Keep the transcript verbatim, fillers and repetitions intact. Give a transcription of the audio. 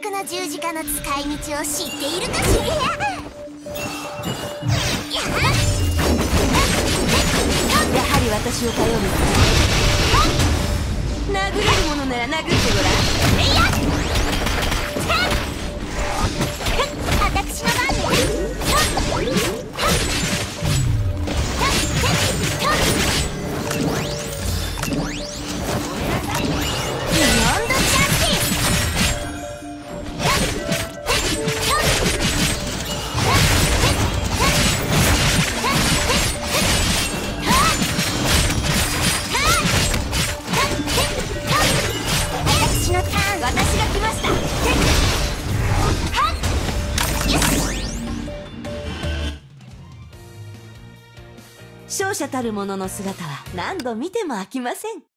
確な十字架の使い道を知っているかしら。 やはり私を頼る。殴れるものなら殴ってごらん。 私の番ね。 勝者たる者の姿は何度見ても飽きません。